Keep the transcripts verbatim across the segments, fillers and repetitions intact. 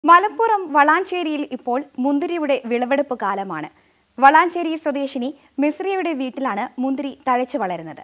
മലപ്പുറം വളാഞ്ചേരിയിൽ ഇപ്പോൾ മുന്തിരിയുടെ വിളവെടുപ്പ് കാലമാണ്. വളാഞ്ചേരി സ്വദേശിനി മിസ്രിയയുടെ വീട്ടിലാണ് മുന്തിരി തഴച്ചു വളരുന്നത്.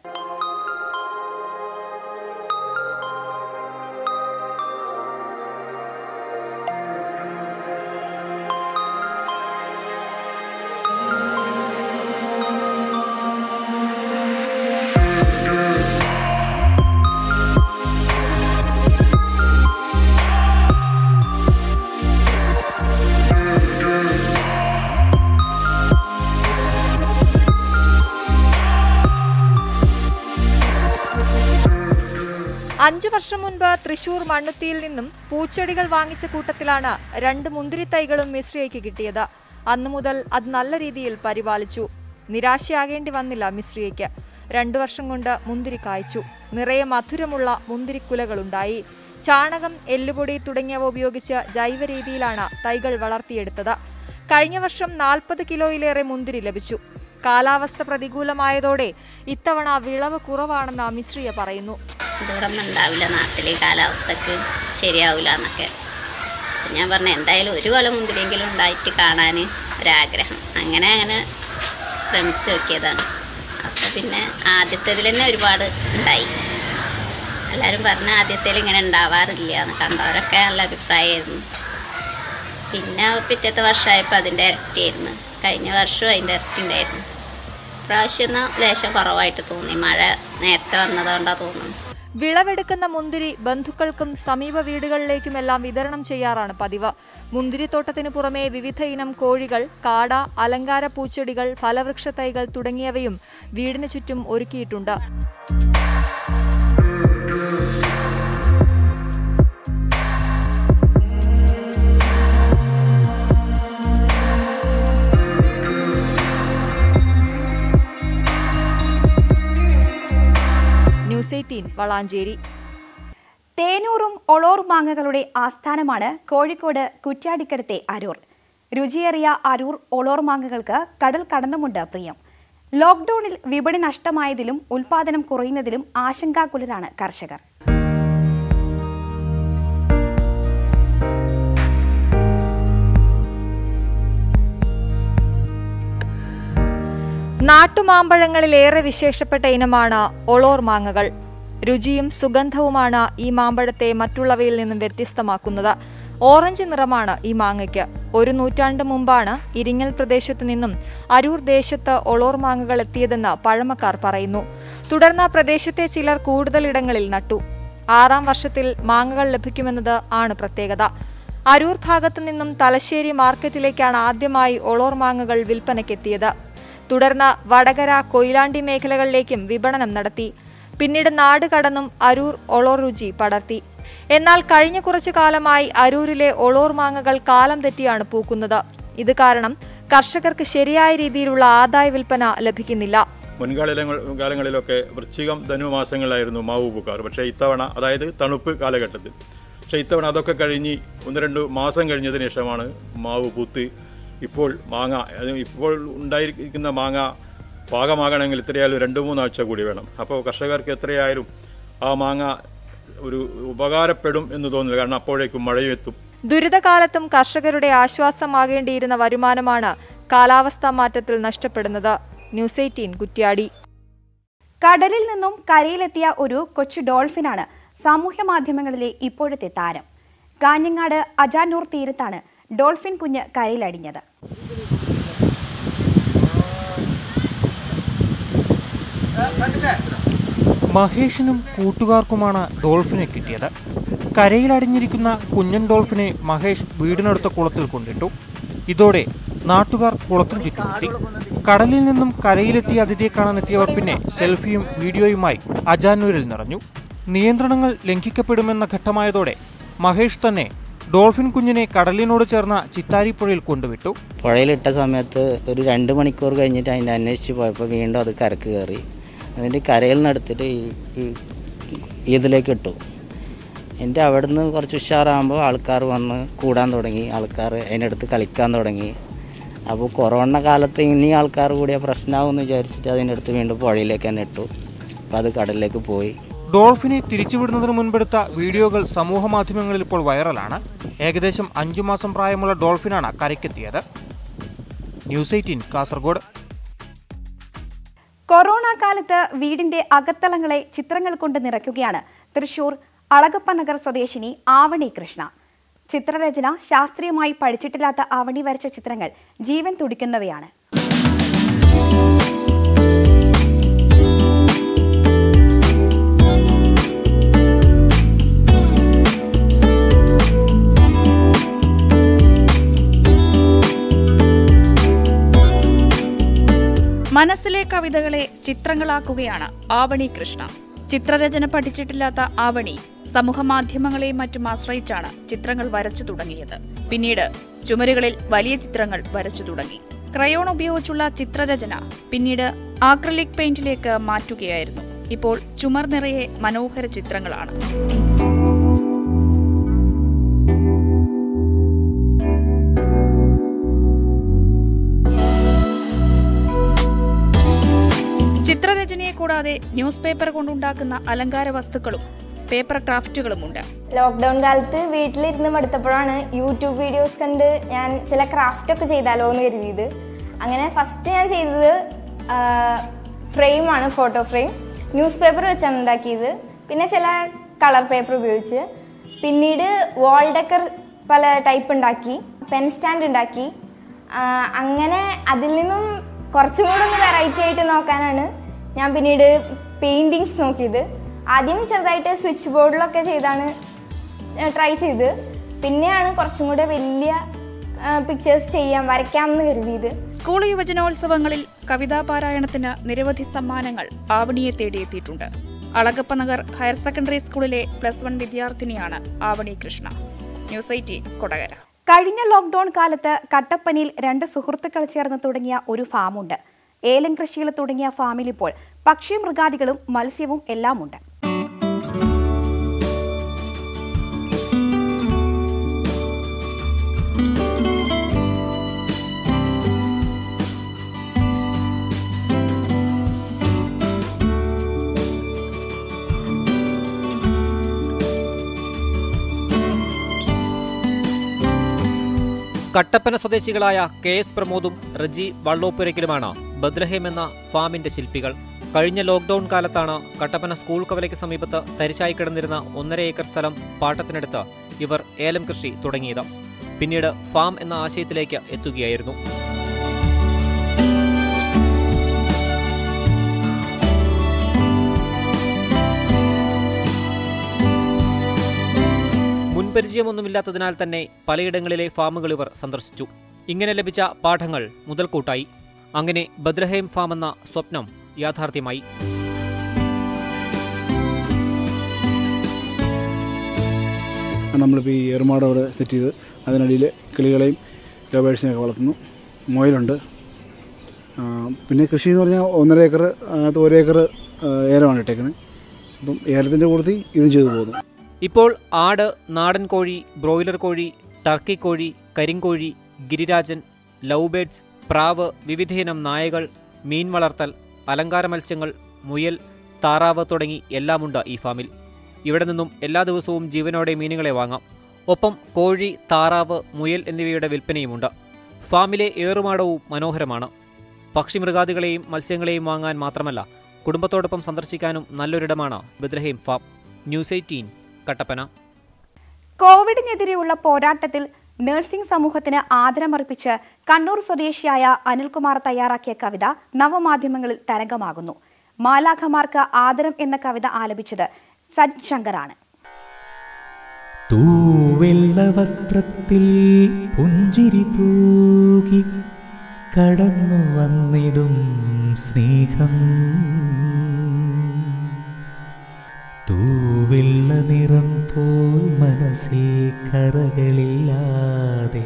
അഞ്ചു വർഷം മുൻപ് തൃശൂർ മണ്ണുത്തിയിൽ നിന്നും പൂച്ചെടികൾ വാങ്ങിച്ച കൂട്ടത്തിലാണ് രണ്ട് മുന്തിരി തൈകളും മിശ്രിയയ്ക്ക് കിട്ടിയത്. അന്നു മുതൽ അത് നല്ല രീതിയിൽ പരിപാലിച്ചു. നിരാശയാകേണ്ടി വന്നില്ല മിശ്രിയയ്ക്ക്. രണ്ടു വർഷം കൊണ്ട് മുന്തിരി കായ്ച്ചു. നിറയെ മധുരമുള്ള മുന്തിരിക്കുലകളുണ്ടായി. ചാണകം, എല്ലുപൊടി തുടങ്ങിയവ ഉപയോഗിച്ച് ജൈവ രീതിയിലാണ് തൈകൾ വളർത്തിയെടുത്തത്. കഴിഞ്ഞ വർഷം നാൽപ്പത് കിലോയിലേറെ മുന്തിരി ലഭിച്ചു. കാലാവസ്ഥ പ്രതികൂലമായതോടെ ഇത്തവണ വിളവ് കുറവാണെന്ന് മിശ്രിയ പറയുന്നു. ഇതോടൊന്നും ഉണ്ടാവില്ല, നാട്ടിലെ കാലാവസ്ഥക്ക് ശരിയാവില്ല എന്നൊക്കെ. ഞാൻ പറഞ്ഞ എന്തായാലും ഒരു കൊല മുന്തിരിയെങ്കിലും ഉണ്ടായിട്ട് കാണാൻ ഒരാഗ്രഹം. അങ്ങനെ അങ്ങനെ ശ്രമിച്ചു നോക്കിയതാണ്. അപ്പോൾ പിന്നെ ആദ്യത്തേതിൽ തന്നെ ഒരുപാട് ഉണ്ടായി. എല്ലാവരും പറഞ്ഞ ആദ്യത്തേൽ ഇങ്ങനെ ഉണ്ടാവാറില്ല എന്ന് കണ്ടവരൊക്കെ നല്ല അഭിപ്രായമായിരുന്നു. പിന്നെ പിറ്റത്തെ വർഷമായപ്പോൾ അതിൻ്റെ ഇരട്ടിയായിരുന്നു. കഴിഞ്ഞ വർഷവും അതിൻ്റെ ഇരട്ടി ഉണ്ടായിരുന്നു. പ്രാവശ്യം ലേശം കുറവായിട്ട് തോന്നി. മഴ നേരത്തെ വന്നതുകൊണ്ടാണ് തോന്നുന്നു. വിളവെടുക്കുന്ന മുന്തിരി ബന്ധുക്കൾക്കും സമീപ വീടുകളിലേക്കുമെല്ലാം വിതരണം ചെയ്യാറാണ് പതിവ്. മുന്തിരിത്തോട്ടത്തിനു പുറമെ വിവിധ ഇനം കോഴികൾ, കാട, അലങ്കാര പൂച്ചെടികൾ, ഫലവൃക്ഷ തൈകൾ തുടങ്ങിയവയും വീടിന് ചുറ്റും ഒരുക്കിയിട്ടുണ്ട്. വളാഞ്ചേരി. തേനൂറും ഒളോർ മാങ്ങകളുടെ ആസ്ഥാനമാണ് കോഴിക്കോട് കുറ്റ്യാടിക്കടുത്തെ അരൂർ. രുചിയേറിയ അരൂർ ഒളോർ മാങ്ങകൾക്ക് കടൽ കടന്നുമുണ്ട് പ്രിയം. ലോക്ക്ഡൌണിൽ വിപണി നഷ്ടമായതിലും ഉൽപാദനം കുറയുന്നതിലും ആശങ്കാകുലരാണ് കർഷകർ. നാട്ടുമാമ്പഴങ്ങളിലേറെ വിശേഷപ്പെട്ട ഇനമാണ് ഒളോർ മാങ്ങകൾ. രുചിയും സുഗന്ധവുമാണ് ഈ മാമ്പഴത്തെ മറ്റുള്ളവയിൽ നിന്നും വ്യത്യസ്തമാക്കുന്നത്. ഓറഞ്ച് നിറമാണ് ഈ മാങ്ങയ്ക്ക്. ഒരു നൂറ്റാണ്ട് മുമ്പാണ് ഇരിങ്ങൽ പ്രദേശത്തു നിന്നും അരൂർ ദേശത്ത് ഒളോർ മാങ്ങകൾ എത്തിയതെന്ന് പഴമക്കാർ പറയുന്നു. തുടർന്ന് പ്രദേശത്തെ ചിലർ കൂടുതലിടങ്ങളിൽ നട്ടു. ആറാം വർഷത്തിൽ മാങ്ങകൾ ലഭിക്കുമെന്നത് ആണ് പ്രത്യേകത. അരൂർ ഭാഗത്തു നിന്നും തലശ്ശേരി മാർക്കറ്റിലേക്കാണ് ആദ്യമായി ഒളോർ മാങ്ങകൾ വിൽപ്പനയ്ക്കെത്തിയത്. തുടർന്ന് വടകര, കൊയിലാണ്ടി മേഖലകളിലേക്കും വിപണനം നടത്തി. പിന്നീട് നാട് കടന്നും അരൂർ ഒളോർ രുചി പടർത്തി. എന്നാൽ കഴിഞ്ഞ കുറച്ചു കാലമായി അരൂരിലെ ഒളോർ മാങ്ങകൾ കാലം തെറ്റിയാണ് പൂക്കുന്നത്. ഇത് കാരണം കർഷകർക്ക് ശരിയായ രീതിയിലുള്ള ആദായ വിൽപ്പന ലഭിക്കുന്നില്ല. മുൻകാലങ്ങളിലൊക്കെ വൃശ്ചികം ധനുമാസങ്ങളിലായിരുന്നു മാവ് പൂക്കാറ്. പക്ഷേ ഇത്തവണ, അതായത് തണുപ്പ് കാലഘട്ടത്തിൽ, പക്ഷേ ഇത്തവണ അതൊക്കെ കഴിഞ്ഞ് ഒന്ന് രണ്ട് മാസം കഴിഞ്ഞതിന് ശേഷമാണ് മാവ് പൂത്ത് ഇപ്പോൾ മാങ്ങ, ഇപ്പോൾ ഉണ്ടായിരിക്കുന്ന മാങ്ങ പാകമാകണമെങ്കിൽ എത്രയായാലും രണ്ട് മൂന്നാഴ്ച കൂടി വേണം. അപ്പോൾ കർഷകർക്ക് എത്രയായാലും ആ മാങ്ങ ഒരു ഉപകാരപ്പെടും എന്ന് തോന്നുന്നില്ല. കാരണം അപ്പോഴേക്കും മഴയും എത്തും. ദുരിതകാലത്തും കർഷകരുടെ ആശ്വാസമാകേണ്ടിയിരുന്ന വരുമാനമാണ് കാലാവസ്ഥാ മാറ്റത്തിൽ നഷ്ടപ്പെടുന്നത്. News eighteen Kuttiady. കടലിൽ നിന്നും കരയിലെത്തിയ ഒരു കൊച്ചു ഡോൾഫിനാണ് സാമൂഹ്യ മാധ്യമങ്ങളിലെ ഇപ്പോഴത്തെ താരം. കാഞ്ഞങ്ങാട് അജാനൂർ തീരത്താണ് ഡോൾഫിൻ കുഞ്ഞ് കരയിലടിഞ്ഞത്. മഹേഷിനും കൂട്ടുകാർക്കുമാണ് ഡോൾഫിനെ കിട്ടിയത്. കരയിലടിഞ്ഞിരിക്കുന്ന കുഞ്ഞൻ ഡോൾഫിനെ മഹേഷ് വീടിനടുത്ത കുളത്തിൽ കൊണ്ടിട്ടു. ഇതോടെ നാട്ടുകാർ കുളത്തിൽ ചുറ്റുമുട്ടി. കടലിൽ നിന്നും കരയിലെത്തിയ അതിഥിയെ കാണാനെത്തിയവർ പിന്നെ സെൽഫിയും വീഡിയോയുമായി അജാനൂരിൽ നിറഞ്ഞു. നിയന്ത്രണങ്ങൾ ലംഘിക്കപ്പെടുമെന്ന ഘട്ടമായതോടെ മഹേഷ് തന്നെ ഡോൾഫിൻ കുഞ്ഞിനെ കടലിനോട് ചേർന്ന ചിത്താരിപ്പുഴയിൽ കൊണ്ടുവിട്ടു. പുഴയിലിട്ട സമയത്ത് ഒരു രണ്ട് മണിക്കൂർ കഴിഞ്ഞിട്ട് അതിൻ്റെ അന്വേഷിച്ച് പോയപ്പോൾ വീണ്ടും അത് കരക്ക് കയറി. അതിൻ്റെ കരയിൽ നിന്നെടുത്തിട്ട് ഈ ഇതിലേക്ക് ഇട്ടു. എൻ്റെ അവിടെ നിന്ന് കുറച്ച് ഉഷാറാകുമ്പോൾ ആൾക്കാർ വന്ന് കൂടാൻ തുടങ്ങി. ആൾക്കാർ അതിനടുത്ത് കളിക്കാൻ തുടങ്ങി. അപ്പോൾ കൊറോണ കാലത്ത് ഇനി ആൾക്കാർ കൂടിയ പ്രശ്നമാകുമെന്ന് വിചാരിച്ചിട്ട് അതിൻ്റെ അടുത്ത് വീണ്ടും പുഴയിലേക്ക് തന്നെ ഇട്ടു. അപ്പോൾ അത് കടലിലേക്ക് പോയി. ഡോൾഫിനെ തിരിച്ചുവിടുന്നതിന് മുൻപെടുത്ത വീഡിയോകൾ സമൂഹ മാധ്യമങ്ങളിൽ ഇപ്പോൾ വൈറലാണ്. ഏകദേശം അഞ്ചു മാസം പ്രായമുള്ള ഡോൾഫിനാണ് കരയ്ക്കെത്തിയത്. News eighteen Kasaragod. കൊറോണ കാലത്ത് വീടിന്റെ അകത്തളങ്ങളെ ചിത്രങ്ങൾ കൊണ്ട് നിറയ്ക്കുകയാണ് തൃശൂർ അളഗപ്പനഗർ സ്വദേശിനി ആവണി കൃഷ്ണ. ചിത്രരചന ശാസ്ത്രീയമായി പഠിച്ചിട്ടില്ലാത്ത ആവണി വരച്ച ചിത്രങ്ങൾ ജീവൻ തുടിക്കുന്നവയാണ്. മനസ്സിലെ കവിതകളെ ചിത്രങ്ങളാക്കുകയാണ് ആവണി കൃഷ്ണ. ചിത്രരചന പഠിച്ചിട്ടില്ലാത്ത ആവണി സമൂഹമാധ്യമങ്ങളെയും മറ്റും ആശ്രയിച്ചാണ് ചിത്രങ്ങൾ വരച്ചു തുടങ്ങിയത്. പിന്നീട് ചുമരുകളിൽ വലിയ ചിത്രങ്ങൾ വരച്ചു തുടങ്ങി. ക്രയോൺ ഉപയോഗിച്ചുള്ള ചിത്രരചന പിന്നീട് ആക്രിലിക് പെയിന്റിലേക്ക് മാറ്റുകയായിരുന്നു. ഇപ്പോൾ ചുമർ നിറയെ മനോഹര ചിത്രങ്ങളാണ്. ചിത്രരചനയെ കൂടാതെ ന്യൂസ് പേപ്പർ കൊണ്ടുണ്ടാക്കുന്ന അലങ്കാര വസ്തുക്കളും പേപ്പർ ക്രാഫ്റ്റുകളുമുണ്ട്. ലോക്ക്ഡൌൺ കാലത്ത് വീട്ടിലിരുന്ന് മടുത്തപ്പോഴാണ് യൂട്യൂബ് വീഡിയോസ് കണ്ട് ഞാൻ ചില ക്രാഫ്റ്റ് ഒക്കെ ചെയ്താലോ എന്ന് കരുതിയത്. അങ്ങനെ ഫസ്റ്റ് ഞാൻ ചെയ്തത് ഫ്രെയിമാണ്, ഫോട്ടോ ഫ്രെയിം. ന്യൂസ് പേപ്പർ വെച്ചാണ് ഉണ്ടാക്കിയത്. പിന്നെ ചില കളർ പേപ്പർ ഉപയോഗിച്ച്. പിന്നീട് വാൾ ഡെക്കർ പല ടൈപ്പ് ഉണ്ടാക്കി, പെൻ സ്റ്റാൻഡ് ഉണ്ടാക്കി. അങ്ങനെ അതിൽ നിന്നും കുറച്ചും കൂടെ ഒന്ന് വെറൈറ്റി ആയിട്ട് നോക്കാനാണ് ഞാൻ പിന്നീട് പെയിൻറ്റിങ്സ് നോക്കിയത്. ആദ്യം ചെറുതായിട്ട് സ്വിച്ച് ബോർഡിലൊക്കെ ചെയ്താണ് ട്രൈ ചെയ്ത്. പിന്നെയാണ് കുറച്ചും കൂടെ വലിയ പിക്ചേഴ്സ് ചെയ്യാൻ വരയ്ക്കാമെന്ന് കരുതിയത്. സ്കൂൾ യുവജനോത്സവങ്ങളിൽ കവിതാ പാരായണത്തിന് നിരവധി സമ്മാനങ്ങൾ ആവണിയെ തേടിയെത്തിയിട്ടുണ്ട്. അളഗപ്പനഗർ ഹയർ സെക്കൻഡറി സ്കൂളിലെ പ്ലസ് വൺ വിദ്യാർത്ഥിനിയാണ് ആവണി കൃഷ്ണ. News eighteen Kodakara. കഴിഞ്ഞ ലോക്ക്ഡൌൺ കാലത്ത് കട്ടപ്പനയിൽ രണ്ട് സുഹൃത്തുക്കൾ ചേർന്ന് തുടങ്ങിയ ഒരു ഫാമുണ്ട്. ഏലം കൃഷിയിൽ തുടങ്ങിയ ഫാമിൽ ഇപ്പോൾ പക്ഷി മൃഗാദികളും മത്സ്യവും എല്ലാമുണ്ട്. കട്ടപ്പന സ്വദേശികളായ കെ എസ് പ്രമോദും റജി വള്ളോപ്പുരയ്ക്കലുമാണ് ബദ്ലഹേം എന്ന ഫാമിന്റെ ശില്പികൾ. കഴിഞ്ഞ ലോക്ക്ഡൌൺ കാലത്താണ് കട്ടപ്പന സ്കൂൾ കവലയ്ക്ക് സമീപത്ത് തരിശായി കിടന്നിരുന്ന ഒന്നര ഏക്കർ സ്ഥലം പാട്ടത്തിനെടുത്ത് ഇവർ ഏലം കൃഷി തുടങ്ങിയത്. പിന്നീട് ഫാം എന്ന ആശയത്തിലേക്ക് എത്തുകയായിരുന്നു. മുൻപരിചയമൊന്നുമില്ലാത്തതിനാൽ തന്നെ പലയിടങ്ങളിലെ ഫാമുകൾ ഇവർ സന്ദർശിച്ചു. ഇങ്ങനെ ലഭിച്ച പാഠങ്ങൾ മുതൽക്കൂട്ടായി. അങ്ങനെ ബദ്ലഹേം ഫാം എന്ന സ്വപ്നം യാഥാർത്ഥ്യമായി. നമ്മളിപ്പോൾ ഈ ഏറുമാട് അവിടെ സെറ്റ് ചെയ്ത് അതിനടിയിൽ കിളികളെയും ലവേഴ്സിനെയൊക്കെ വളർത്തുന്നു. മുയലുണ്ട്. പിന്നെ കൃഷി എന്ന് പറഞ്ഞാൽ ഒന്നര ഏക്കർ അത് ഒരു ഏക്കർ ഏലമാണ് ഇട്ടേക്കുന്നത്. അപ്പം ഏലത്തിൻ്റെ കൂട്ടത്തിൽ ഇതും ചെയ്തു പോകുന്നു. ഇപ്പോൾ ആട്, നാടൻ കോഴി, ബ്രോയിലർ കോഴി, ടർക്കി കോഴി, കരിങ്കോഴി, ഗിരിരാജൻ, ലവ് ബേഡ്സ്, പ്രാവ്, വിവിധയിനം നായകൾ, മീൻ വളർത്തൽ, അലങ്കാര മത്സ്യങ്ങൾ, മുയൽ, താറാവ് തുടങ്ങി എല്ലാമുണ്ട് ഈ ഫാമിൽ. ഇവിടെ നിന്നും എല്ലാ ദിവസവും ജീവനോടെ മീനുകളെ വാങ്ങാം. ഒപ്പം കോഴി, താറാവ്, മുയൽ എന്നിവയുടെ വിൽപ്പനയുമുണ്ട്. ഫാമിലെ ഏറുമാടവും മനോഹരമാണ്. പക്ഷിമൃഗാദികളെയും മത്സ്യങ്ങളെയും വാങ്ങാൻ മാത്രമല്ല, കുടുംബത്തോടൊപ്പം സന്ദർശിക്കാനും നല്ലൊരിടമാണ് Bethlehem farm. News eighteen Kattappana. കോവിഡിനെതിരെയുള്ള പോരാട്ടത്തിൽ നഴ്സിംഗ് സമൂഹത്തിന് ആദരമർപ്പിച്ച് കണ്ണൂർ സ്വദേശിയായ അനിൽകുമാർ തയ്യാറാക്കിയ കവിത നവമാധ്യമങ്ങളിൽ തരംഗമാകുന്നു. മാലാഖമാർക്ക് ആദരം എന്ന കവിത ആലപിച്ചത് സജിത് ശങ്കറാണ്. തൂവെള്ള വസ്ത്രത്തിൽ പുഞ്ചിരി തൂകി കടന്നു വന്നിടും സ്നേഹം, തൂവെള്ള നിറം പോൽ മനസ്സിൽ കറകളില്ലാതെ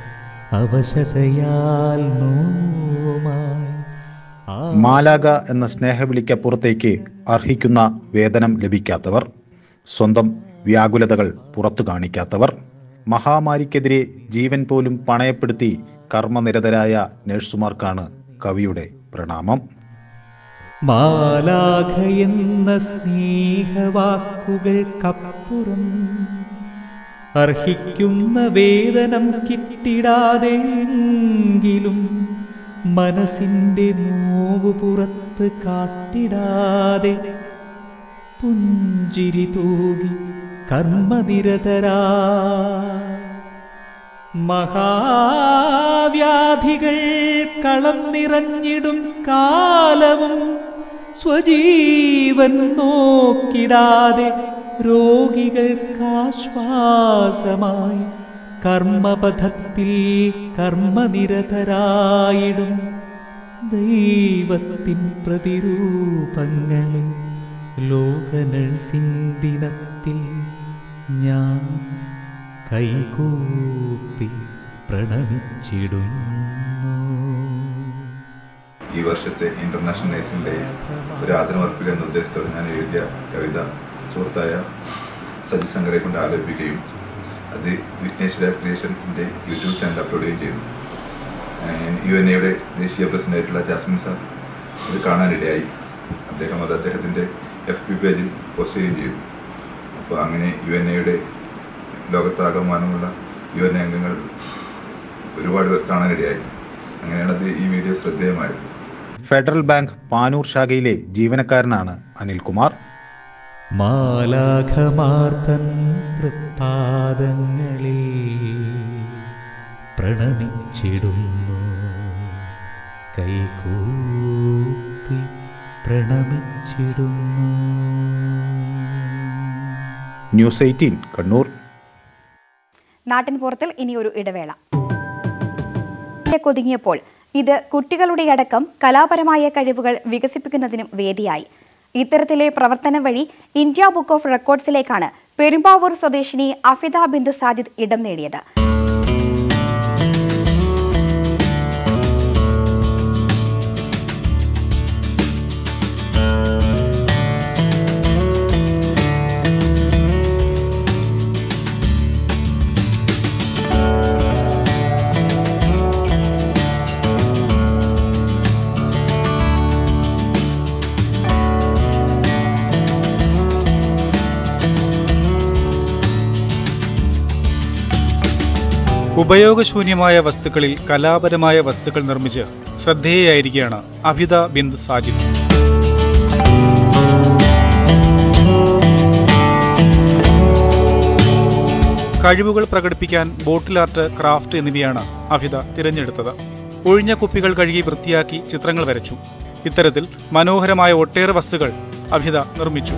അവശതയാൽ നോവുമായി. മാലാഖ എന്ന സ്നേഹവിളിക്കപ്പുറത്തേക്ക് അർഹിക്കുന്ന വേതനം ലഭിക്കാത്തവർ, സ്വന്തം വ്യാകുലതകൾ പുറത്തു കാണിക്കാത്തവർ, മഹാമാരിക്കെതിരെ ജീവൻ പോലും പണയപ്പെടുത്തി കർമ്മനിരതരായ നഴ്സുമാർക്കാണ് കവിയുടെ പ്രണാമം. മാലാഖയെന്ന സ്നേഹവാക്കുകൾക്കപ്പുറം അർഹിക്കുന്ന വേദനം കിട്ടിടാതെങ്കിലും മനസ്സിൻ്റെ നോവ് പുറത്ത് കാട്ടിടാതെ പുഞ്ചിരി തൂകി കർമ്മനിരതരാ മഹാവ്യാധികൾ കളം നിറഞ്ഞിടും കാലവും സ്വജീവൻ നോക്കിടാതെ രോഗികൾക്കാശ്വാസമായി കർമ്മപഥത്തിൽ കർമ്മനിരതരായിടും ദൈവത്തിൻ പ്രതിരൂപങ്ങളെ ലോക നഴ്സിംഗ് ദിനത്തിൽ ഞാൻ കൈകൂപ്പി പ്രണമിച്ചിടുന്നു. ഈ വർഷത്തെ ഇന്റർനാഷണൽ നഴ്സിംഗ് ഡേയിൽ ഒരു ആദരം അർപ്പിക്കാൻ എന്ന ഉദ്ദേശത്തോടെ ഞാൻ എഴുതിയ കവിത സുഹൃത്തായ സജി ശങ്കരെ കൊണ്ട് ആലപിക്കുകയും അത് വിഘ്നേശ്വര ക്രിയേഷൻസിൻ്റെ യൂട്യൂബ് ചാനൽ അപ്ലോഡ് ചെയ്യുകയും ചെയ്തു. യു എൻ എയുടെ ദേശീയ പ്രസിഡന്റായിട്ടുള്ള ജാസ്മിൻ സാർ ഇത് കാണാനിടയായി. അദ്ദേഹം അത് അദ്ദേഹത്തിൻ്റെ എഫ് പി പേജിൽ പോസ്റ്റ് ചെയ്യുകയും ചെയ്തു. അപ്പോൾ അങ്ങനെ യു എൻ എയുടെ ലോകത്താകമാനമുള്ള യു എൻ എ അംഗങ്ങൾ ഒരുപാട് പേർ കാണാനിടയായി. അങ്ങനെയാണ് അത് ഈ വീഡിയോ ശ്രദ്ധേയമായത്. ഫെഡറൽ ബാങ്ക് പാനൂർ ശാഖയിലെ ജീവനക്കാരനാണ് അനിൽകുമാർ. മാലാഖമാർത്തൻ തൃപ്പാദങ്ങളിൽ പ്രണമിച്ചിടുന്നു, കൈകൂപ്പി പ്രണമിച്ചിടുന്നു. News eighteen Kannur. നാട്ടിൻപുറത്തിൽ ഇനിയൊരു ഇടവേള. കൊതുങ്ങിയപ്പോൾ ഇത് കുട്ടികളുടെ അടക്കം കലാപരമായ കഴിവുകൾ വികസിപ്പിക്കുന്നതിനും വേദിയായി. ഇത്തരത്തിലെ പ്രവർത്തനം വഴി ഇന്ത്യ ബുക്ക് ഓഫ് റെക്കോർഡ്സിലേക്കാണ് പെരുമ്പാവൂർ സ്വദേശിനി അഫിദ ബിന്ദു സാജിദ് ഇടം നേടിയത്. ഉപയോഗശൂന്യമായ വസ്തുക്കളിൽ കലാപരമായ വസ്തുക്കൾ നിർമ്മിച്ച് ശ്രദ്ധേയയായിരിക്കുകയാണ് അഫിദ ബിന്ദു സാജിദ്. കഴിവുകൾ പ്രകടിപ്പിക്കാൻ ബോട്ടിൽ ആർട്ട്, ക്രാഫ്റ്റ് എന്നിവയാണ് അഫിദ തിരഞ്ഞെടുത്തത്. ഒഴിഞ്ഞ കുപ്പികൾ കഴുകി വൃത്തിയാക്കി ചിത്രങ്ങൾ വരച്ചു. ഇത്തരത്തിൽ മനോഹരമായ ഒട്ടേറെ വസ്തുക്കൾ അഫിദ നിർമ്മിച്ചു.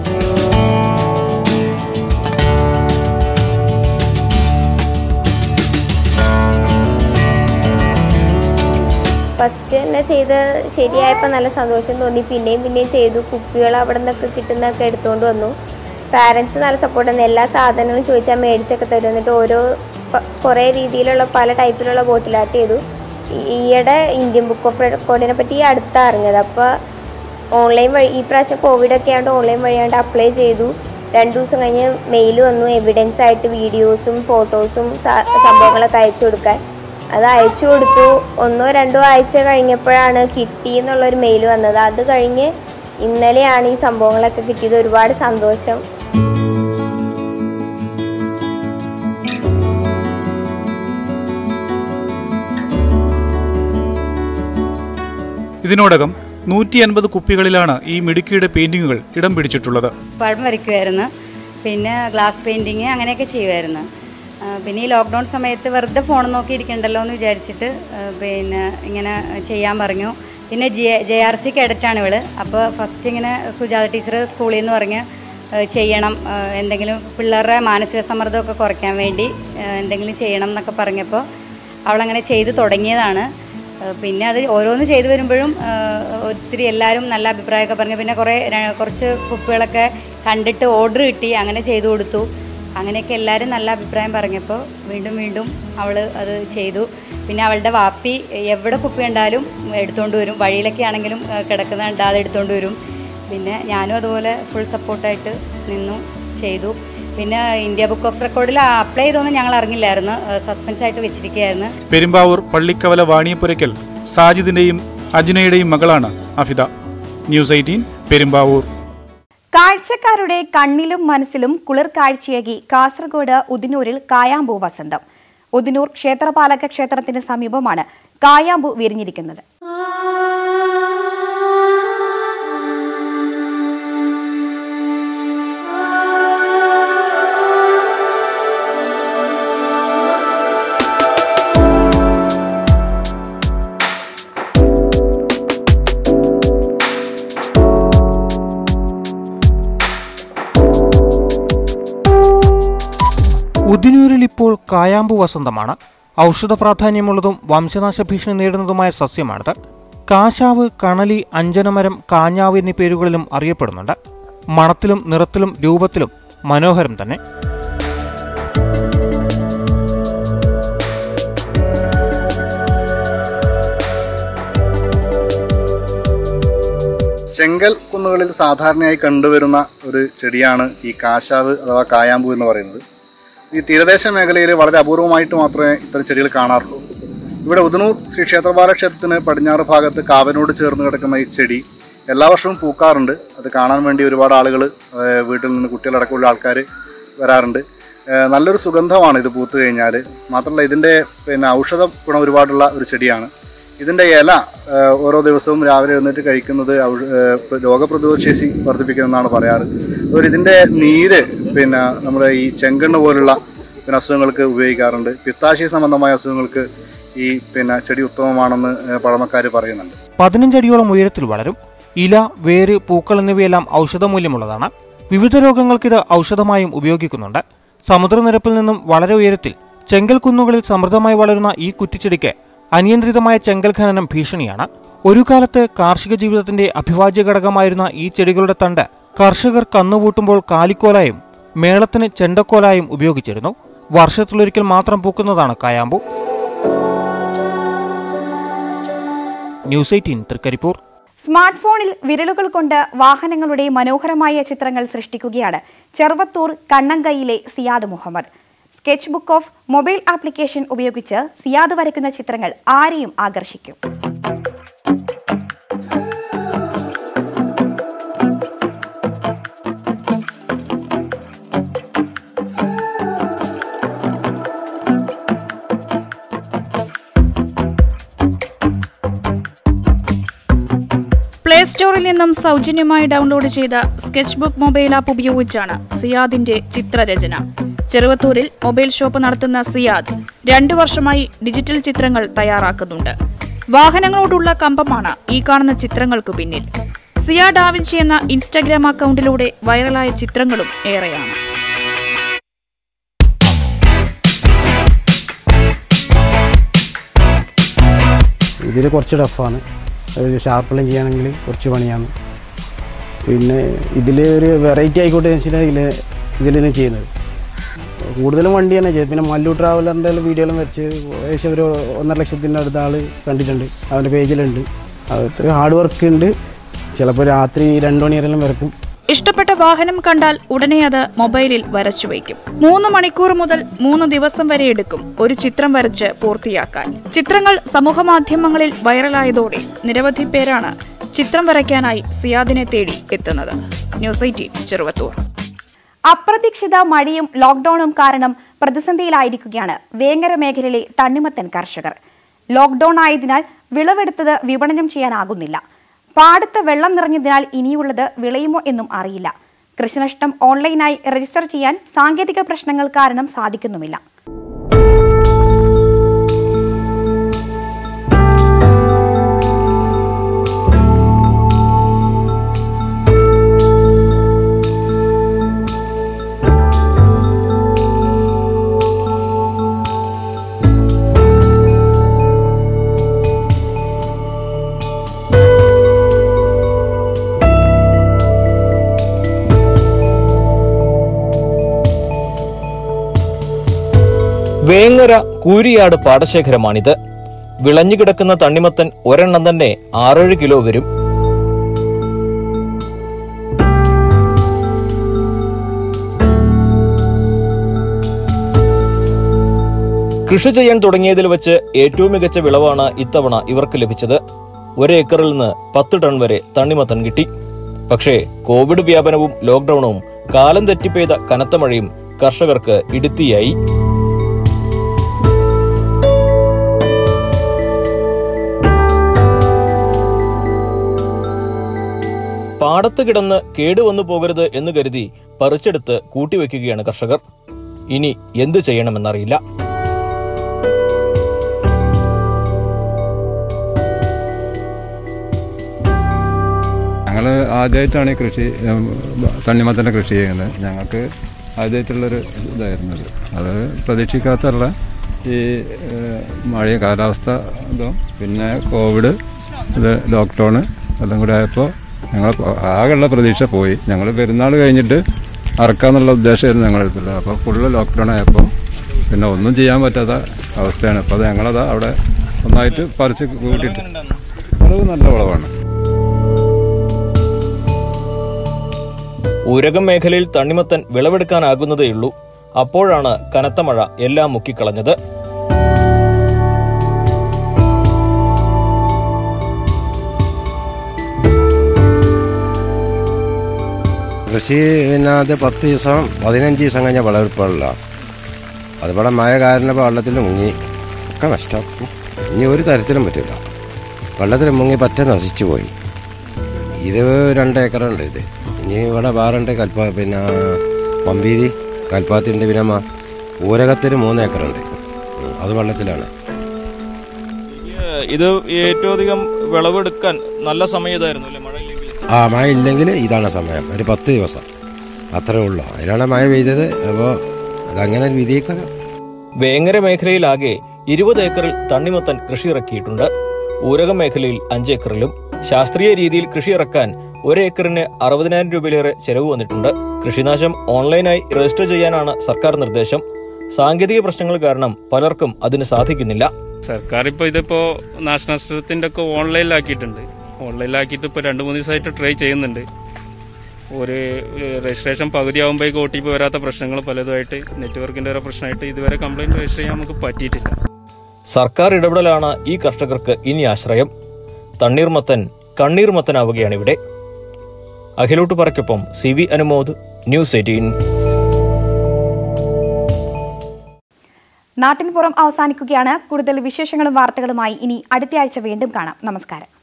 ഫസ്റ്റ് തന്നെ ചെയ്ത് ശരിയായപ്പോൾ നല്ല സന്തോഷം തോന്നി. പിന്നെയും പിന്നെയും ചെയ്തു. കുപ്പികൾ അവിടെ നിന്നൊക്കെ കിട്ടുന്നതൊക്കെ എടുത്തുകൊണ്ട് വന്നു. പാരൻസ് നല്ല സപ്പോർട്ട് തന്നു. എല്ലാ സാധനങ്ങളും ചോദിച്ചാൽ മേടിച്ചൊക്കെ തരും. എന്നിട്ട് ഓരോ കുറേ രീതിയിലുള്ള പല ടൈപ്പിലുള്ള ബോട്ടിൽ ആർട്ട് ചെയ്തു. ഈയിടെ ഇന്ത്യൻ ബുക്ക് ഓഫ് റെക്കോർഡിനെ പറ്റി അടുത്താണ് അറിഞ്ഞത്. അപ്പോൾ ഓൺലൈൻ വഴി ഈ പ്രാവശ്യം കോവിഡൊക്കെ ആയതുകൊണ്ട് ഓൺലൈൻ വഴിയാണ്ട് അപ്ലൈ ചെയ്തു. രണ്ട് ദിവസം കഴിഞ്ഞ് മെയിൽ വന്നു എവിഡൻസ് ആയിട്ട് വീഡിയോസും ഫോട്ടോസും സംഭവങ്ങളൊക്കെ അയച്ചു കൊടുക്കാൻ. അത് അയച്ചു കൊടുത്തു. ഒന്നോ രണ്ടോ ആഴ്ച കഴിഞ്ഞപ്പോഴാണ് കിട്ടി എന്നുള്ളൊരു മെയിൽ വന്നത്. അത് കഴിഞ്ഞ് ഇന്നലെയാണ് ഈ സംഭവങ്ങളൊക്കെ കിട്ടിയത്. ഒരുപാട് സന്തോഷം. ഇതിനോടകം നൂറ്റി അൻപത് കുപ്പികളിലാണ് ഈ മിടുക്കിയുടെ പെയിന്റിങ്ങുകൾ ഇടം പിടിച്ചിട്ടുള്ളത്. പടം വരയ്ക്കുമായിരുന്നു, പിന്നെ ഗ്ലാസ് പെയിന്റിങ് അങ്ങനെയൊക്കെ ചെയ്യുമായിരുന്നു. പിന്നെ ഈ ലോക്ക്ഡൗൺ സമയത്ത് വെറുതെ ഫോൺ നോക്കിയിരിക്കണ്ടല്ലോ എന്ന് വിചാരിച്ചിട്ട് പിന്നെ ഇങ്ങനെ ചെയ്യാൻ പറഞ്ഞു. പിന്നെ ജെ ജെ ആർ സി കേഡറ്റാണ് ഇവള്. അപ്പോൾ ഫസ്റ്റ് ഇങ്ങനെ സുജാത ടീച്ചർ സ്കൂളിൽ നിന്ന് പറഞ്ഞ് ചെയ്യണം, എന്തെങ്കിലും പിള്ളേരുടെ മാനസിക സമ്മർദ്ദമൊക്കെ കുറയ്ക്കാൻ വേണ്ടി എന്തെങ്കിലും ചെയ്യണം എന്നൊക്കെ പറഞ്ഞപ്പോൾ അവളങ്ങനെ ചെയ്തു തുടങ്ങിയതാണ്. പിന്നെ അത് ഓരോന്ന് ചെയ്തു വരുമ്പോഴും ഒത്തിരി എല്ലാവരും നല്ല അഭിപ്രായമൊക്കെ പറഞ്ഞു. പിന്നെ കുറേ കുറച്ച് കുപ്പികളൊക്കെ കണ്ടിട്ട് ഓർഡർ കിട്ടി, അങ്ങനെ ചെയ്തു കൊടുത്തു. അങ്ങനെയൊക്കെ എല്ലാവരും നല്ല അഭിപ്രായം പറഞ്ഞപ്പോൾ വീണ്ടും വീണ്ടും അവൾ അത് ചെയ്തു. പിന്നെ അവളുടെ വാപ്പി എവിടെ കുപ്പി കണ്ടാലും എടുത്തുകൊണ്ട് വരും. വഴിയിലൊക്കെ ആണെങ്കിലും കിടക്കുന്നുണ്ട്, അത് എടുത്തുകൊണ്ട് വരും. പിന്നെ ഞാനും അതുപോലെ ഫുൾ സപ്പോർട്ടായിട്ട് നിന്നു, ചെയ്തു. പിന്നെ ഇന്ത്യ ബുക്ക് ഓഫ് റെക്കോർഡിൽ അപ്ലൈ ചെയ്തൊന്നും ഞങ്ങൾ അറിഞ്ഞില്ലായിരുന്നു, സസ്പെൻസ് ആയിട്ട് വെച്ചിരിക്കുകയായിരുന്നു. പെരുമ്പാവൂർ പള്ളിക്കവല വാണിയപ്പുരയ്ക്കൽ സാജിദിന്റെയും അജ്നയുടെയും മകളാണ് അഫിദ. News eighteen Perumbavoor. കാഴ്ചക്കാരുടെ കണ്ണിലും മനസ്സിലും കുളിർ കാഴ്ചയേകി കാസർഗോഡ് ഉദിനൂരിൽ കായാമ്പൂ വസന്തം. ഉദിനൂർ ക്ഷേത്രപാലക ക്ഷേത്രത്തിന് സമീപമാണ് കായാമ്പൂ വിരിഞ്ഞിരിക്കുന്നത്. ഉദിനൂരിൽ ഇപ്പോൾ കായാമ്പൂ വസന്തമാണ്. ഔഷധ പ്രാധാന്യമുള്ളതും വംശനാശ ഭീഷണി നേരിടുന്നതുമായ സസ്യമാണിത്. കാശാവ്, കണലി, അഞ്ജനമരം, കാഞ്ഞാവ് എന്നീ പേരുകളിലും അറിയപ്പെടുന്നുണ്ട്. മണത്തിലും നിറത്തിലും രൂപത്തിലും മനോഹരം തന്നെ. ചെങ്കൽ കുന്നുകളിൽ സാധാരണയായി കണ്ടുവരുന്ന ഒരു ചെടിയാണ് ഈ കാശാവ് അഥവാ കായാമ്പൂ എന്ന് പറയുന്നത്. ഈ തീരദേശ മേഖലയിൽ വളരെ അപൂർവമായിട്ട് മാത്രമേ ഇത്തരം ചെടികൾ കാണാറുള്ളൂ. ഇവിടെ ഉദിനൂർ ശ്രീ ക്ഷേത്രപാല ക്ഷേത്രത്തിന് പടിഞ്ഞാറ് ഭാഗത്ത് കാവനോട് ചേർന്ന് കിടക്കുന്ന ഈ ചെടി എല്ലാ വർഷവും പൂക്കാറുണ്ട്. അത് കാണാൻ വേണ്ടി ഒരുപാട് ആളുകൾ, വീട്ടിൽ നിന്ന് കുട്ടികളടക്കമുള്ള ആൾക്കാർ വരാറുണ്ട്. നല്ലൊരു സുഗന്ധമാണ് ഇത് പൂത്തു കഴിഞ്ഞാൽ. മാത്രമല്ല ഇതിൻ്റെ പിന്നെ ഔഷധ ഗുണം ഒരുപാടുള്ള ഒരു ചെടിയാണ്. ഇതിൻ്റെ ഇല ഓരോ ദിവസവും രാവിലെ എഴുന്നേറ്റ് കഴിക്കുന്നത് രോഗപ്രതിരോധ ശേഷി വർദ്ധിപ്പിക്കുമെന്നാണ് പറയാറ്. അതുപോലെ ഇതിൻ്റെ നീര് പിന്നെ നമ്മുടെ ഈ ചെങ്കണ്ണ് പോലുള്ള പിന്നെ അസുഖങ്ങൾക്ക് ഉപയോഗിക്കാറുണ്ട്. പിത്താശയ സംബന്ധമായ അസുഖങ്ങൾക്ക് ഈ പിന്നെ ചെടി ഉത്തമമാണെന്ന് പഴമക്കാർ പറയുന്നുണ്ട്. പതിനഞ്ചടിയോളം ഉയരത്തിൽ വളരും. ഇല, വേര്, പൂക്കൾ എന്നിവയെല്ലാം ഔഷധമൂല്യമുള്ളതാണ്. വിവിധ രോഗങ്ങൾക്ക് ഇത് ഔഷധമായും ഉപയോഗിക്കുന്നുണ്ട്. സമുദ്രനിരപ്പിൽ നിന്നും വളരെ ഉയരത്തിൽ ചെങ്കൽ കുന്നുകളിൽ സമൃദ്ധമായി വളരുന്ന ഈ കുറ്റിച്ചെടിക്ക് അനിയന്ത്രിതമായ ചെങ്കൽ ഖനനം ഭീഷണിയാണ്. ഒരു കാലത്ത് കാർഷിക ജീവിതത്തിന്റെ അഭിവാജ്യ ഘടകമായിരുന്ന ഈ ചെടികളുടെ തണ്ട് കർഷകർ കന്നുകൂട്ടുമ്പോൾ കാലിക്കോലായും മേളത്തിന് ചെണ്ടക്കോലായും ഉപയോഗിച്ചിരുന്നു. വർഷത്തിലൊരിക്കൽ മാത്രം പൂക്കുന്നതാണ് കായാമ്പൂ. News eighteen Trikaripur. സ്മാർട്ട് ഫോണിൽ വിരലുകൾ കൊണ്ട് വാഹനങ്ങളുടെ മനോഹരമായ ചിത്രങ്ങൾ സൃഷ്ടിക്കുകയാണ് ചെറുവത്തൂർ കണ്ണങ്കൈയിലെ Siyad Muhammad. Sketch book of mobile application ഉപയോഗിച്ച് സിയാദ് വരയ്ക്കുന്ന ചിത്രങ്ങൾ ആരെയും ആകർഷിക്കും. പ്ലേ സ്റ്റോറിൽ നിന്നും സൗജന്യമായി ഡൗൺലോഡ് ചെയ്ത സ്കെച്ച് ബുക്ക് മൊബൈൽ ആപ്പ് ഉപയോഗിച്ചാണ് സിയാദിന്റെ ചിത്രരചന. ചെറുവത്തൂരിൽ മൊബൈൽ ഷോപ്പ് നടത്തുന്ന സിയാദ് രണ്ടു വർഷമായി ഡിജിറ്റൽ ചിത്രങ്ങൾ തയ്യാറാക്കുന്നുണ്ട്. വാഹനങ്ങളോടുള്ള കമ്പമാണ് ഈ കാണുന്ന ചിത്രങ്ങൾക്ക് പിന്നിൽ. സിയാ ഡാവിഞ്ചി എന്ന ഇൻസ്റ്റഗ്രാം അക്കൗണ്ടിലൂടെ വൈറലായ ചിത്രങ്ങളും ഏറെയാണ്. ഇതിൽ കുറച്ച് ടഫാണ്. ഷാർപ്പെല്ലാം ചെയ്യുകയാണെങ്കിൽ കുറച്ച് പണിയാണ്. പിന്നെ ഇതിൽ ഒരു വെറൈറ്റി ആയിക്കോട്ടെ എന്ന് വെച്ചാൽ ഇതിൽ ഇതിലാണ് ചെയ്യുന്നത്. കൂടുതലും വണ്ടി തന്നെ ചെയ്ത്. പിന്നെ മല്ലു ട്രാവലറിൻ്റെ വീഡിയോയിലും വെച്ച് ഏകദേശം ഒരു ഒന്നര ലക്ഷത്തിൻ്റെ അടുത്ത ആൾ കണ്ടിട്ടുണ്ട്. അവൻ്റെ പേജിലുണ്ട്. അത്ര ഹാർഡ് വർക്ക് ഉണ്ട്. ചിലപ്പോൾ രാത്രി രണ്ടു മണിവരെല്ലാം വരക്കും. ഇഷ്ടപ്പെട്ട വാഹനം കണ്ടാൽ ഉടനെ അത് മൊബൈലിൽ വരച്ചു വയ്ക്കും. മൂന്ന് മണിക്കൂർ മുതൽ മൂന്ന് ദിവസം വരെ എടുക്കും ഒരു ചിത്രം വരച്ച് പൂർത്തിയാക്കാൻ. ചിത്രങ്ങൾ സമൂഹ മാധ്യമങ്ങളിൽ വൈറലായതോടെ നിരവധി പേരാണ് ചിത്രം വരയ്ക്കാനായി സിയാദിനെ തേടി എത്തുന്നത്. News eighteen Cheruvathur. അപ്രതീക്ഷിത മഴയും ലോക്ഡൌണും കാരണം പ്രതിസന്ധിയിലായിരിക്കുകയാണ് വേങ്ങര മേഖലയിലെ തണ്ണിമത്തൻ കർഷകർ. ലോക്ഡൌൺ ആയതിനാൽ വിളവെടുത്തത് വിപണനം ചെയ്യാനാകുന്നില്ല. പാടത്ത് വെള്ളം നിറഞ്ഞതിനാൽ ഇനിയുള്ളത് വിളയുമോ എന്നും അറിയില്ല. കൃഷിനഷ്ടം ഓൺലൈനായി രജിസ്റ്റർ ചെയ്യാൻ സാങ്കേതിക പ്രശ്നങ്ങൾ കാരണം സാധിക്കുന്നുമില്ല. വേങ്ങര കൂരിയാട് പാടശേഖരമാണിത്. വിളഞ്ഞുകിടക്കുന്ന തണ്ണിമത്തൻ ഒരെണ്ണം തന്നെ ആറേഴ് കിലോ വരും. കൃഷി ചെയ്യാൻ തുടങ്ങിയതിൽ വെച്ച് ഏറ്റവും മികച്ച വിളവാണ് ഇത്തവണ ഇവർക്ക് ലഭിച്ചത്. ഒരേക്കറിൽ നിന്ന് പത്ത് ടൺ വരെ തണ്ണിമത്തൻ കിട്ടി. പക്ഷേ കോവിഡ് വ്യാപനവും ലോക്ക്ഡൌണും കാലം തെറ്റിപ്പെയ്ത കനത്ത മഴയും കർഷകർക്ക് ഇടുത്തിയായി. പാടത്ത് കിടന്ന് കേടുവന്നു പോകരുത് എന്ന് കരുതി പറിച്ചെടുത്ത് കൂട്ടിവെക്കുകയാണ് കർഷകർ. ഇനി എന്ത് ചെയ്യണമെന്നറിയില്ല. ഞങ്ങൾ ആദ്യമായിട്ടാണ് ഈ കൃഷി തണ്ണിമത്തൻ്റെ കൃഷി ചെയ്യുന്നത്. ഞങ്ങൾക്ക് ആദ്യമായിട്ടുള്ളൊരു ഇതായിരുന്നത്. അത് പ്രതീക്ഷിക്കാത്തുള്ള ഈ മഴ കാലാവസ്ഥ ഇതും പിന്നെ കോവിഡ് ഇത് ലോക്ക്ഡൗണ് എല്ലാം കൂടെ ആയപ്പോൾ ഞങ്ങൾ ആകെയുള്ള പ്രതീക്ഷ പോയി. ഞങ്ങൾ പെരുന്നാൾ കഴിഞ്ഞിട്ട് അറക്കാന്നുള്ള ഉദ്ദേശമായിരുന്നു ഞങ്ങളെടുത്തില്ല. അപ്പോൾ ഫുള്ള് ലോക്ക്ഡൗൺ ആയപ്പോൾ പിന്നെ ഒന്നും ചെയ്യാൻ പറ്റാത്ത അവസ്ഥയാണ്. അപ്പോൾ അത് ഞങ്ങളത് അവിടെ ഒന്നായിട്ട് പറിച്ച് കൂട്ടിയിട്ട് വിളവ് നല്ല വിളവാണ്. ഊരകം മേഖലയിൽ തണ്ണിമത്തൻ വിളവെടുക്കാനാകുന്നതേയുള്ളൂ. അപ്പോഴാണ് കനത്ത മഴ എല്ലാം മുക്കിക്കളഞ്ഞത്. കൃഷി ഇതിനകത്ത് പത്ത് ദിവസം പതിനഞ്ച് ദിവസം കഴിഞ്ഞാൽ വിളവെടുപ്പുള്ള അതുപോലെ മഴ കാരണം വെള്ളത്തിൽ മുങ്ങി ഒക്കെ നഷ്ടം. ഇനി ഒരു തരത്തിലും പറ്റില്ല. വെള്ളത്തിൽ മുങ്ങി പറ്റ നശിച്ചു പോയി. ഇത് രണ്ട് ഏക്കറുണ്ട്. ഇത് ഇനി ഇവിടെ വേറുണ്ട് കൽപ്പാ പിന്നെ പമ്പീതി കൽപ്പാത്തിൻ്റെ പിന്നെ ഊരകത്തിന് മൂന്ന് ഏക്കറുണ്ട്. അത് വെള്ളത്തിലാണ്. ഇത് ഏറ്റവും അധികം വിളവെടുക്കാൻ നല്ല സമയം ഇതായിരുന്നു അല്ലേ? മഴ ആ മഴ ഇല്ലെങ്കിൽ ഇതാണ് സമയം. ഒരു പത്ത് ദിവസം അത്രേ ഉള്ളൂ. അതിനാണ് മഴ പെയ്തത്. അപ്പോൾ അതങ്ങനെ വിധിക്കാൻ. വേങ്ങര മേഖലയിലാകെ ഇരുപത് ഏക്കറിൽ തണ്ണിമത്തൻ കൃഷി ഇറക്കിയിട്ടുണ്ട്. ഊരകം മേഖലയിൽ അഞ്ചേക്കറിലും. ശാസ്ത്രീയ രീതിയിൽ കൃഷി ഇറക്കാൻ ഒരേക്കറിന് അറുപതിനായിരം രൂപയിലേറെ ചെലവ് വന്നിട്ടുണ്ട്. കൃഷിനാശം ഓൺലൈനായി രജിസ്റ്റർ ചെയ്യാനാണ് സർക്കാർ നിർദ്ദേശം. സാങ്കേതിക പ്രശ്നങ്ങൾ കാരണം പലർക്കും അതിന് സാധിക്കുന്നില്ല. സർക്കാർ ഇപ്പോൾ ഇതിപ്പോ നാശനഷ്ടത്തിന്റെ ഒക്കെ ഓൺലൈനിലാക്കിയിട്ടുണ്ട്. ഓൺലൈനിലാക്കിയിട്ട് ഇപ്പോൾ രണ്ട് മൂന്ന് ദിവസമായിട്ട് ട്രൈ ചെയ്യുന്നുണ്ട്. ഒരു രജിസ്ട്രേഷൻ പകുതിയാകുമ്പോഴേക്ക് ഒ ടി പി വരാത്ത പ്രശ്നങ്ങൾ പലതുമായിട്ട് നെറ്റ്വർക്കിന്റെ ഒരു പ്രശ്നമായിട്ട് ഇതുവരെ കംപ്ലൈന്റ് രജിസ്റ്റർ ചെയ്യാൻ നമുക്ക് പറ്റിയിട്ടില്ല. സർക്കാർ ഇടപെടലാണ് ഈ കർഷകർക്ക് ഇനി ആശ്രയം. തണ്ണീർമത്തൻ കണ്ണീർമത്തനാവുകയാണ് ഇവിടെ. അഖിലോട്ട് പറയ്ക്കൊപ്പം C V Anumod, news eighteen. നാട്ടിൻപുറം അവസാനിക്കുകയാണ്. കൂടുതൽ വിശേഷങ്ങളും വാർത്തകളുമായി ഇനി അടുത്തയാഴ്ച വീണ്ടും കാണാം. നമസ്കാരം.